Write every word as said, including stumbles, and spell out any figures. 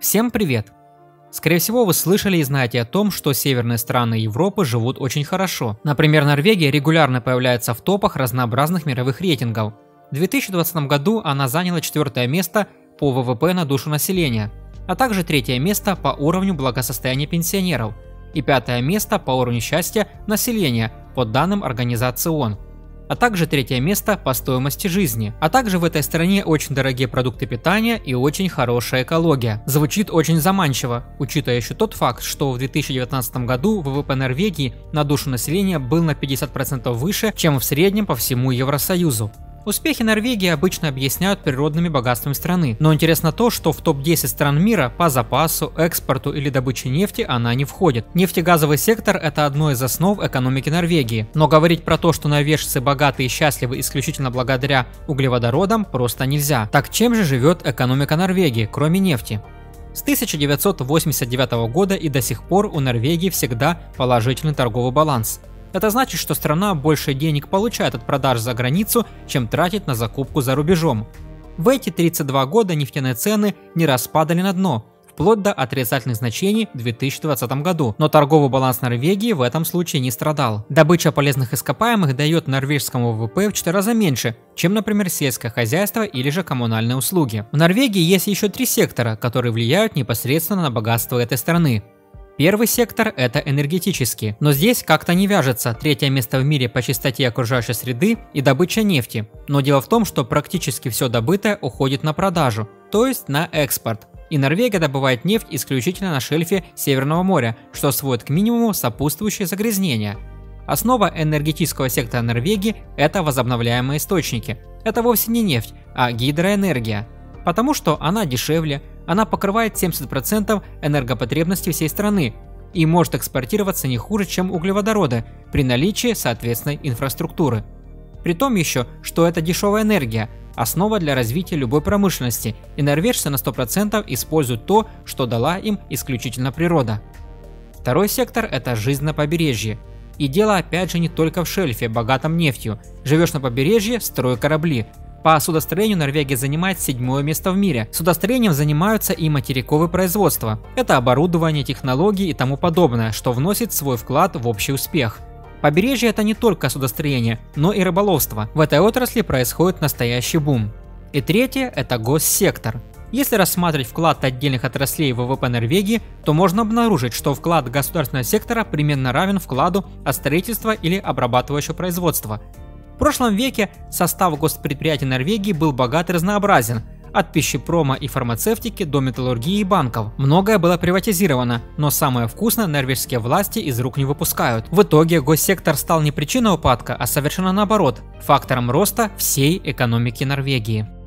Всем привет! Скорее всего, вы слышали и знаете о том, что северные страны Европы живут очень хорошо. Например, Норвегия регулярно появляется в топах разнообразных мировых рейтингов. В две тысячи двадцатом году она заняла четвертое место по вэ вэ пэ на душу населения, а также третье место по уровню благосостояния пенсионеров и пятое место по уровню счастья населения по данным организации ООН, а также третье место по стоимости жизни. А также в этой стране очень дорогие продукты питания и очень хорошая экология. Звучит очень заманчиво, учитывая еще тот факт, что в две тысячи девятнадцатом году вэ вэ пэ Норвегии на душу населения был на пятьдесят процентов выше, чем в среднем по всему Евросоюзу. Успехи Норвегии обычно объясняют природными богатствами страны, но интересно то, что в топ десять стран мира по запасу, экспорту или добыче нефти она не входит. Нефтегазовый сектор – это одно из основ экономики Норвегии, но говорить про то, что норвежцы богаты и счастливы исключительно благодаря углеводородам, просто нельзя. Так чем же живет экономика Норвегии, кроме нефти? С тысяча девятьсот восемьдесят девятого года и до сих пор у Норвегии всегда положительный торговый баланс. Это значит, что страна больше денег получает от продаж за границу, чем тратит на закупку за рубежом. В эти тридцать два года нефтяные цены не раз падали на дно, вплоть до отрицательных значений в две тысячи двадцатом году, но торговый баланс Норвегии в этом случае не страдал. Добыча полезных ископаемых дает норвежскому вэ вэ пэ в четыре раза меньше, чем, например, сельское хозяйство или же коммунальные услуги. В Норвегии есть еще три сектора, которые влияют непосредственно на богатство этой страны. Первый сектор – это энергетический, но здесь как-то не вяжется третье место в мире по чистоте окружающей среды и добыча нефти. Но дело в том, что практически все добытое уходит на продажу, то есть на экспорт. И Норвегия добывает нефть исключительно на шельфе Северного моря, что сводит к минимуму сопутствующие загрязнения. Основа энергетического сектора Норвегии – это возобновляемые источники. Это вовсе не нефть, а гидроэнергия. Потому что она дешевле, она покрывает семьдесят процентов энергопотребностей всей страны и может экспортироваться не хуже, чем углеводороды при наличии соответственной инфраструктуры. При том еще, что это дешевая энергия, основа для развития любой промышленности, и норвежцы на сто процентов используют то, что дала им исключительно природа. Второй сектор – это жизнь на побережье. И дело опять же не только в шельфе, богатом нефтью. Живешь на побережье – строй корабли. По судостроению Норвегия занимает седьмое место в мире. Судостроением занимаются и материковые производства. Это оборудование, технологии и тому подобное, что вносит свой вклад в общий успех. Побережье – это не только судостроение, но и рыболовство. В этой отрасли происходит настоящий бум. И третье – это госсектор. Если рассматривать вклад отдельных отраслей в вэ вэ пэ Норвегии, то можно обнаружить, что вклад государственного сектора примерно равен вкладу от строительства или обрабатывающего производства. В прошлом веке состав госпредприятий Норвегии был богат и разнообразен, от пищепрома и фармацевтики до металлургии и банков. Многое было приватизировано, но самое вкусное норвежские власти из рук не выпускают. В итоге госсектор стал не причиной упадка, а совершенно наоборот, фактором роста всей экономики Норвегии.